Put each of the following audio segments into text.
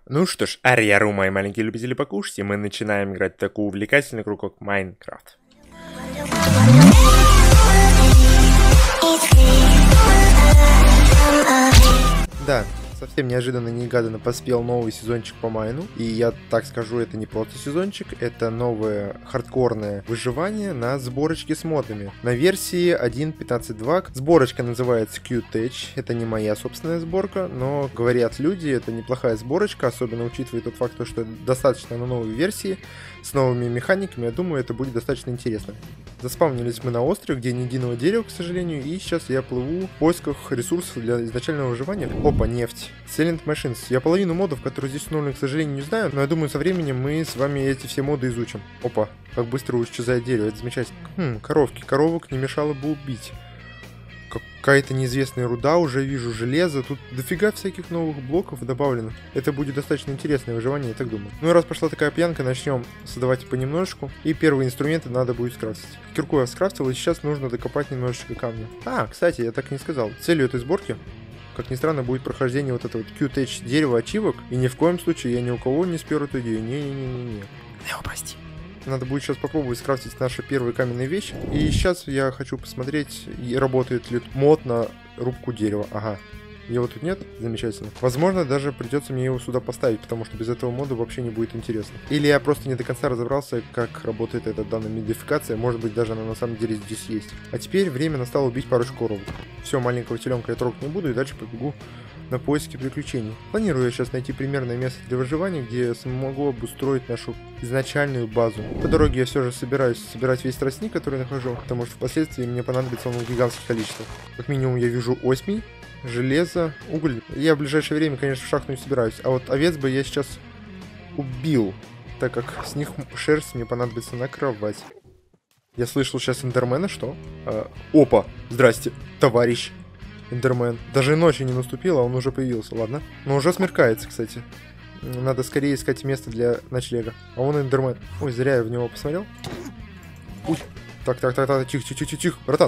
Ну что ж, арьяру, мои маленькие любители покушать, и мы начинаем играть в такую увлекательную игру, как Майнкрафт. Да, совсем неожиданно поспел новый сезончик по Майну. И я так скажу, это не просто сезончик, это новое хардкорное выживание на сборочке с модами. На версии 1.15.2 сборочка называется Q-Tech. Это не моя собственная сборка, но говорят люди, это неплохая сборочка, особенно учитывая тот факт, что достаточно на новой версии, с новыми механиками, я думаю, это будет достаточно интересно. Заспавнились мы на острове, где ни единого дерева, к сожалению, и сейчас я плыву в поисках ресурсов для изначального выживания. Опа, нефть. Silent Machines. Я половину модов, которые здесь установлены, к сожалению, не знаю, но я думаю, со временем мы с вами эти все моды изучим. Опа, как быстро исчезает дерево, это замечательно. Коровки. Коровок не мешало бы убить. Какая-то неизвестная руда, уже вижу железо, тут дофига всяких новых блоков добавлено. Это будет достаточно интересное выживание, я так думаю. Ну и раз пошла такая пьянка, начнем создавать понемножечку. И первые инструменты надо будет скрафтить. Кирку я скрафтил, и сейчас нужно докопать немножечко камня. Кстати, я так и не сказал. Целью этой сборки, как ни странно, будет прохождение вот этого Q-Tech дерева ачивок. И ни в коем случае я ни у кого не спер эту идею. Не-не-не-не. Лео, прости. Надо будет сейчас попробовать скрафтить наши первые каменные вещи. И сейчас я хочу посмотреть, работает ли мод на рубку дерева. Ага. Его тут нет? Замечательно. Возможно, даже придется мне его сюда поставить, потому что без этого мода вообще не будет интересно. Или я просто не до конца разобрался, как работает эта данная модификация. Может быть, даже она на самом деле здесь есть. А теперь время настало убить парочку коровок. Все, маленького теленка я трогать не буду, и дальше побегу на поиски приключений. Планирую я сейчас найти примерное место для выживания, где я смогу обустроить нашу изначальную базу. По дороге я все же собираюсь собирать весь тростник, который нахожу, потому что впоследствии мне понадобится он в гигантских количествах. Как минимум я вижу осьмий, железо, уголь. Я в ближайшее время, конечно, в шахту не собираюсь. А вот овец бы я сейчас убил, так как с них шерсть мне понадобится на кровать. Я слышал сейчас эндермена, что? Опа, здрасте, товарищ эндермен. Даже ночи не наступила, а он уже появился, ладно. Но уже смеркается, кстати. Надо скорее искать место для ночлега. А он эндермен. Ой, зря я в него посмотрел. Ой, так, тихо, братан.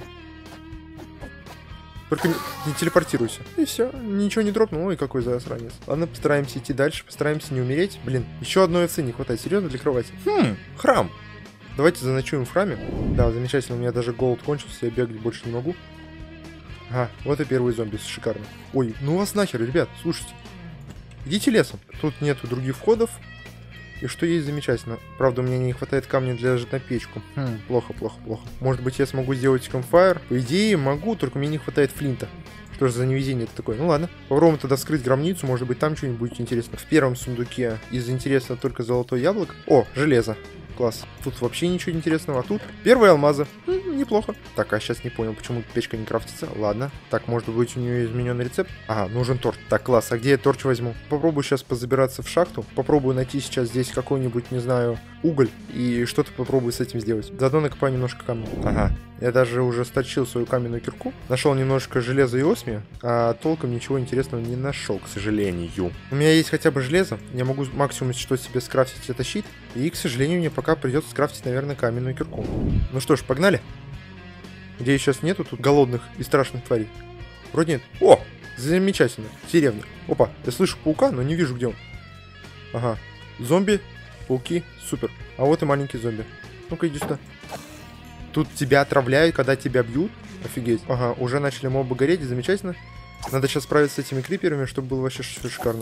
Только не телепортируйся. И все, ничего не дропнул. Ой, какой засранец. Ладно, постараемся идти дальше, постараемся не умереть. Блин, еще одной овцы не хватает. Серьезно, для кровати? Храм. Давайте заночуем в храме. Да, замечательно, у меня даже голод кончился, я бегать больше не могу. Ага, вот и первый зомби, шикарно. Ой, ну вас нахер, ребят, слушайте. Идите лесом. Тут нету других входов. И что есть, замечательно. Правда, у меня не хватает камня для на печку. Плохо. Может быть, я смогу сделать кампфайр? По идее, могу, только мне не хватает флинта. Что же за невезение это такое? Ну ладно. Попробуем тогда вскрыть гробницу, может быть, там что-нибудь будет интересно. В первом сундуке из интересного только золотое яблоко. О, железо. Класс. Тут вообще ничего интересного. А тут первые алмазы. Неплохо. Так, а сейчас не понял, почему печка не крафтится. Ладно. Так, может быть, у нее измененный рецепт. Ага, нужен торт. Так, класс. А где я торч возьму? Попробую сейчас позабираться в шахту. Попробую найти сейчас здесь какой-нибудь, не знаю, уголь. И что-то попробую с этим сделать. Заодно накопаю немножко камня. Ага. Я даже уже сточил свою каменную кирку. Нашел немножко железа и осмия. А толком ничего интересного не нашел, к сожалению. У меня есть хотя бы железо. Я могу максимум что себе скрафтить, это щит. И, к сожалению, мне пока придется скрафтить, наверное, каменную кирку. Ну что ж, погнали. Где сейчас нету тут голодных и страшных тварей? Вроде нет. О! Замечательно. Деревня. Опа, я слышу паука, но не вижу, где он. Ага. Зомби, пауки, супер. А вот и маленький зомби. Ну-ка, иди сюда. Тут тебя отравляют, когда тебя бьют. Офигеть. Ага, уже начали мобы гореть, замечательно. Надо сейчас справиться с этими криперами, чтобы было вообще шикарно.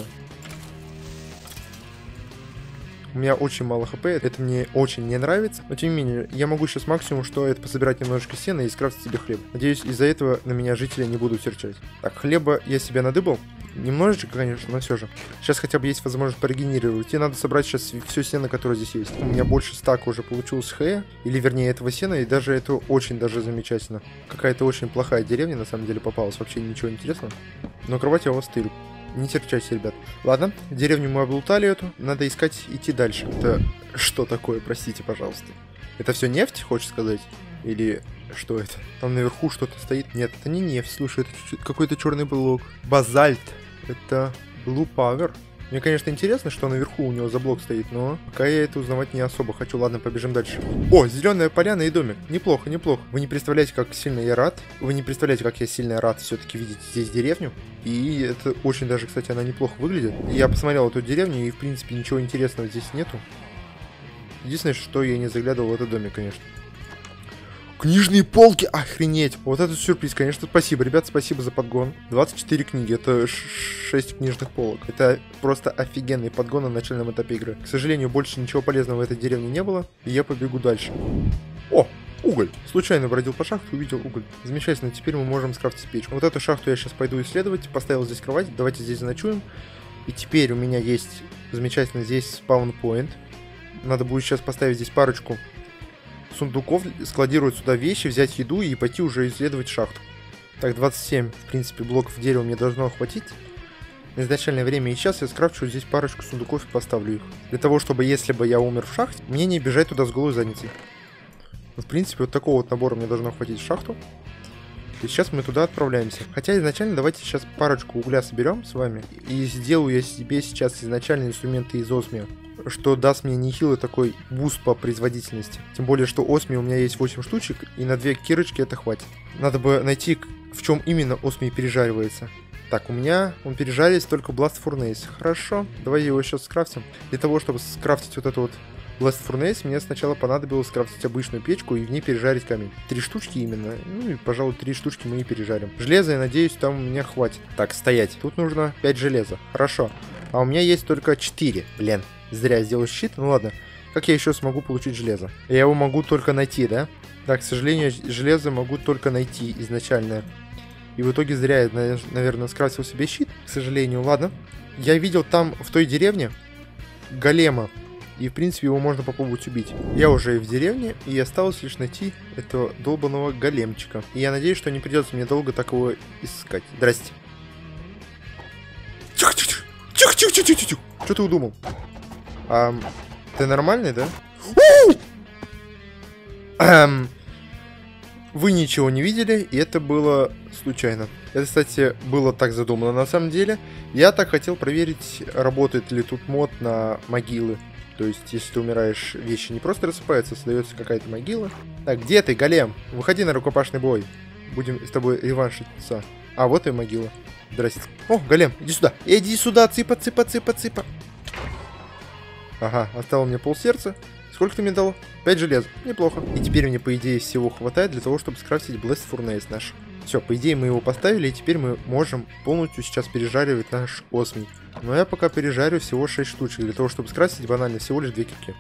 У меня очень мало хп, это мне очень не нравится. Но тем не менее, я могу сейчас максимум, что это пособирать немножко сена и скрафтить себе хлеб. Надеюсь, из-за этого на меня жители не будут серчать. Так, хлеба я себе надыбал. Немножечко, конечно, но все же. Сейчас хотя бы есть возможность порегенерировать. И надо собрать сейчас все сено, которое здесь есть. У меня больше стака уже получилось хэ, или вернее этого сена, и даже это очень даже замечательно. Какая-то очень плохая деревня на самом деле попалась, вообще ничего интересного. Но кровать я у вас стырю. Не серчайте, ребят. Ладно, деревню мы облутали эту. Надо искать, идти дальше. Это что такое, простите, пожалуйста? Это все нефть, хочешь сказать? Или что это? Там наверху что-то стоит? Нет, это не нефть, слушай, это какой-то черный блок. Базальт. Это Blue Power. Мне, конечно, интересно, что наверху у него за блок стоит, но пока я это узнавать не особо хочу. Ладно, побежим дальше. О, зеленая поляна и домик. Неплохо, неплохо. Вы не представляете, как сильно я рад. Вы не представляете, как я сильно рад все-таки видеть здесь деревню. И это очень даже, кстати, она неплохо выглядит. Я посмотрел эту деревню, и, в принципе, ничего интересного здесь нету. Единственное, что я не заглядывал в этот домик, конечно. Книжные полки! Охренеть! Вот этот сюрприз, конечно, спасибо. Ребят, спасибо за подгон. 24 книги, это 6 книжных полок. Это просто офигенный подгон на начальном этапе игры. К сожалению, больше ничего полезного в этой деревне не было, и я побегу дальше. О! Уголь. Случайно бродил по шахту, увидел уголь. Замечательно, теперь мы можем скрафтить печку. Вот эту шахту я сейчас пойду исследовать. Поставил здесь кровать, давайте здесь заночуем. И теперь у меня есть замечательно здесь спаун-поинт. Надо будет сейчас поставить здесь парочку сундуков, складировать сюда вещи, взять еду и пойти уже исследовать шахту. Так, 27, в принципе, блоков дерева мне должно хватить на изначальное время. И сейчас я скрафчу здесь парочку сундуков и поставлю их. Для того, чтобы, если бы я умер в шахте, мне не бежать туда с голой задницей. В принципе, вот такого вот набора мне должно хватить в шахту. И сейчас мы туда отправляемся. Хотя изначально давайте сейчас парочку угля соберем с вами. И сделаю я себе сейчас изначально инструменты из осмия, что даст мне нехилый такой буст по производительности. Тем более, что осмий у меня есть 8 штучек, и на 2 кирочки это хватит. Надо бы найти, в чем именно осмий пережаривается. Так, у меня он пережарится только Blast Furnace. Хорошо, давай его сейчас скрафтим. Для того, чтобы скрафтить вот это вот Blast Furnace, мне сначала понадобилось скрафтить обычную печку и в ней пережарить камень. 3 штучки именно. Ну и, пожалуй, 3 штучки мы и пережарим. Железа, я надеюсь, там у меня хватит. Так, стоять. Тут нужно 5 железа. Хорошо. А у меня есть только 4. Блин, зря я сделал щит. Ну ладно. Как я еще смогу получить железо? Я его могу только найти, да? Да, к сожалению, железо могу только найти изначально. И в итоге зря я, наверное, скрафтил себе щит. К сожалению, ладно. Я видел там, в той деревне, голема. И, в принципе, его можно попробовать убить. Я уже в деревне, и осталось лишь найти этого долбанного големчика. И я надеюсь, что не придется мне долго так его искать. Здрасте. Тихо-тихо-тихо-тихо-тихо-тихо-тихо. Что ты удумал? Ты нормальный, да? Вы ничего не видели, и это было случайно. Это, кстати, было так задумано на самом деле. Я так хотел проверить, работает ли тут мод на могилы. То есть, если ты умираешь, вещи не просто рассыпаются, создается какая-то могила. Так, где ты, голем? Выходи на рукопашный бой. Будем с тобой реваншиться. А, вот и могила. Здрасте. О, голем, иди сюда. Иди сюда, цыпа, цыпа, цыпа, цыпа. Ага, оставил мне полсердца. Сколько ты мне дал? 5 желез. Неплохо. И теперь мне, по идее, всего хватает для того, чтобы скрафтить Blast Furnace наш. Все, по идее, мы его поставили, и теперь мы можем полностью сейчас пережаривать наш осмий. Но я пока пережарю всего 6 штучек, для того, чтобы скрафтить банально всего лишь 2 кирки.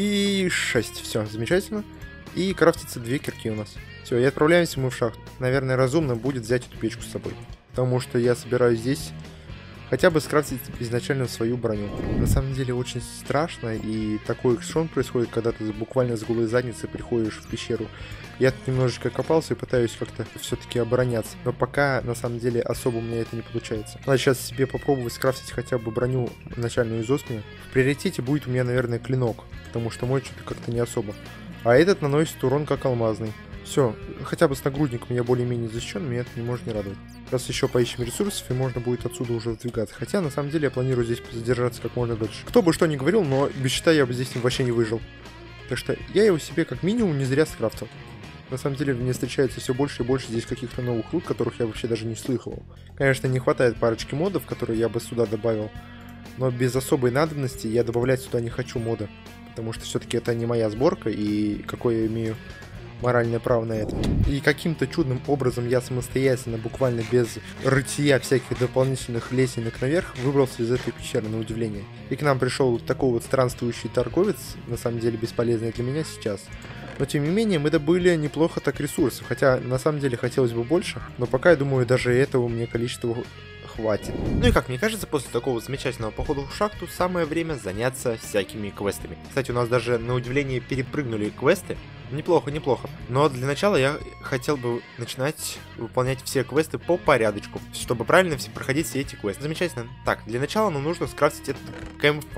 И 6. Все, замечательно. И крафтится 2 кирки у нас. Все, и отправляемся мы в шахту. Наверное, разумно будет взять эту печку с собой. Потому что я собираюсь здесь хотя бы скрафтить изначально свою броню. На самом деле очень страшно, и такой экшон происходит, когда ты буквально с голой задницей приходишь в пещеру. Я тут немножечко копался и пытаюсь как-то все-таки обороняться, но пока на самом деле особо у меня это не получается. Надо сейчас себе попробовать скрафтить хотя бы броню начальную из осмия. В приоритете будет у меня, наверное, клинок, потому что мой что-то как-то не особо. А этот наносит урон как алмазный. Все, хотя бы с нагрудником я более-менее защищен, меня это не может не радовать. Сейчас еще поищем ресурсов, и можно будет отсюда уже сдвигаться. Хотя, на самом деле, я планирую здесь задержаться как можно дольше. Кто бы что ни говорил, но без щита я бы здесь вообще не выжил. Так что я его себе как минимум не зря скрафтил. На самом деле, мне встречается все больше и больше здесь каких-то новых рук, которых я вообще даже не слыхал. Конечно, не хватает парочки модов, которые я бы сюда добавил. Но без особой надобности я добавлять сюда не хочу мода. Потому что все-таки это не моя сборка, и какой я имею моральное право на это. И каким-то чудным образом я самостоятельно, буквально без рытья всяких дополнительных лесенок наверх, выбрался из этой пещеры, на удивление. И к нам пришел такой вот странствующий торговец, на самом деле бесполезный для меня сейчас. Но тем не менее мы добыли неплохо так ресурсов, хотя на самом деле хотелось бы больше, но пока я думаю даже этого мне количества хватит. Ну и как мне кажется, после такого замечательного похода в шахту самое время заняться всякими квестами. Кстати, у нас даже на удивление перепрыгнули квесты. Неплохо, неплохо. Но для начала я хотел бы начинать выполнять все квесты по порядочку, чтобы правильно проходить все эти квесты. Замечательно. Так, для начала нам нужно скрафтить этот campfire.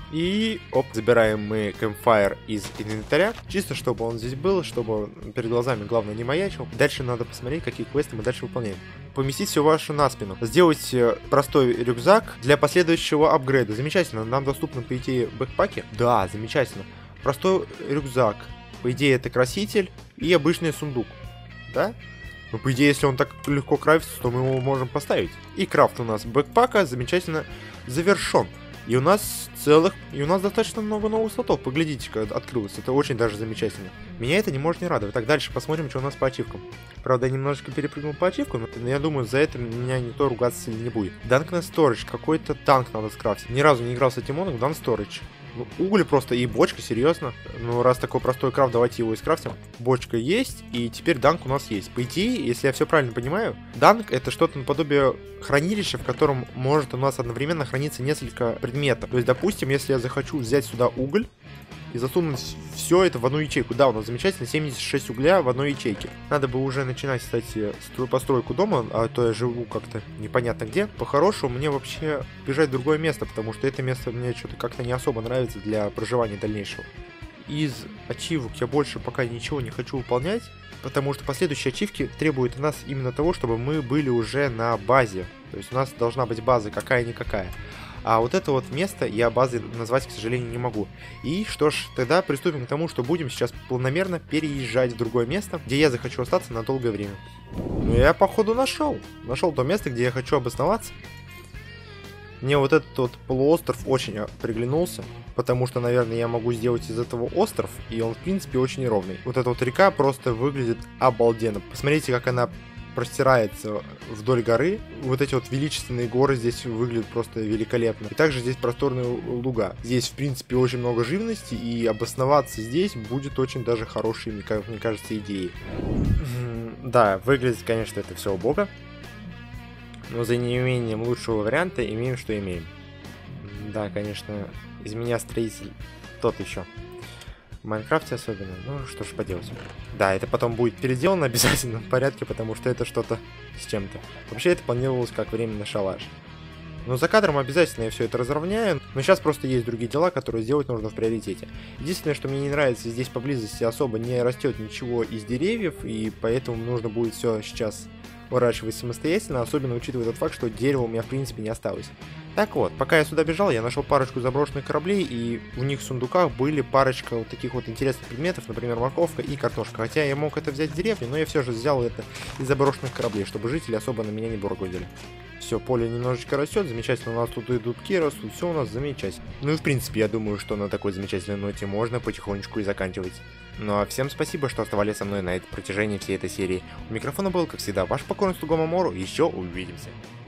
И, оп, забираем мы Campfire из инвентаря, чисто чтобы он здесь был, чтобы перед глазами, главное, не маячил. Дальше надо посмотреть, какие квесты мы дальше выполняем. Поместить все ваше на спину. Сделать простой рюкзак для последующего апгрейда. Замечательно, нам доступны, по идее, бэкпаки. Да, замечательно. Простой рюкзак. По идее, это краситель и обычный сундук. Да? Ну, по идее, если он так легко крафтится, то мы его можем поставить. И крафт у нас бэкпака замечательно завершен. И у нас достаточно много новых слотов. Поглядите-ка, открылось. Это очень даже замечательно. Меня это не может не радовать. Так, дальше посмотрим, что у нас по ачивкам. Правда, я немножечко перепрыгнул по ачивкам, но я думаю, за это меня никто ругаться сильно не будет. Данкнет Storage. Какой-то танк надо скрафтить. Ни разу не играл с этим моном. Дан Storage. Ну, уголь просто и бочка, серьезно. Ну, раз такой простой крафт, давайте его и скрафтим. Бочка есть, и теперь данк у нас есть. По идее, если я все правильно понимаю, данк это что-то наподобие хранилища, в котором может у нас одновременно храниться несколько предметов. То есть, допустим, если я захочу взять сюда уголь и засунуть все это в одну ячейку. Да, у нас замечательно 76 угля в одной ячейке. Надо бы уже начинать, кстати, постройку дома, а то я живу как-то непонятно где. По-хорошему, мне вообще бежать в другое место, потому что это место мне что-то как-то не особо нравится для проживания дальнейшего. Из ачивок я больше пока ничего не хочу выполнять, потому что последующие ачивки требуют от нас именно того, чтобы мы были уже на базе. То есть у нас должна быть база какая-никакая. А вот это вот место я базой назвать, к сожалению, не могу. И что ж, тогда приступим к тому, что будем сейчас планомерно переезжать в другое место, где я захочу остаться на долгое время. Ну, я, походу, нашел то место, где я хочу обосноваться. Мне вот этот вот полуостров очень приглянулся, потому что, наверное, я могу сделать из этого остров, и он, в принципе, очень ровный. Вот эта вот река просто выглядит обалденно. Посмотрите, как она простирается вдоль горы. Вот эти вот величественные горы здесь выглядят просто великолепно. И также здесь просторные луга. Здесь, в принципе, очень много живности, и обосноваться здесь будет очень даже хорошей, мне кажется, идеей. Да, выглядит, конечно, это все убого. Но за неимением лучшего варианта имеем, что имеем. Да, конечно, из меня строитель тот еще. В Майнкрафте особенно. Ну, что ж поделать. Да, это потом будет переделано обязательно в порядке, потому что это что-то с чем-то. Вообще, это планировалось как временный шалаш. Но за кадром обязательно я все это разровняю. Но сейчас просто есть другие дела, которые сделать нужно в приоритете. Единственное, что мне не нравится, здесь поблизости особо не растет ничего из деревьев, и поэтому нужно будет все сейчас выращивать самостоятельно, особенно учитывая тот факт, что дерева у меня в принципе не осталось. Так вот, пока я сюда бежал, я нашел парочку заброшенных кораблей, и в них в сундуках были парочка вот таких вот интересных предметов, например, морковка и картошка. Хотя я мог это взять в деревне, но я все же взял это из заброшенных кораблей, чтобы жители особо на меня не бургудили. Все, поле немножечко растет, замечательно, у нас тут и дубки растут, все у нас замечательно. Ну и в принципе, я думаю, что на такой замечательной ноте можно потихонечку и заканчивать. Ну а всем спасибо, что оставались со мной на протяжении всей этой серии. У микрофона был, как всегда, ваш покорный слуга Мамору, еще увидимся.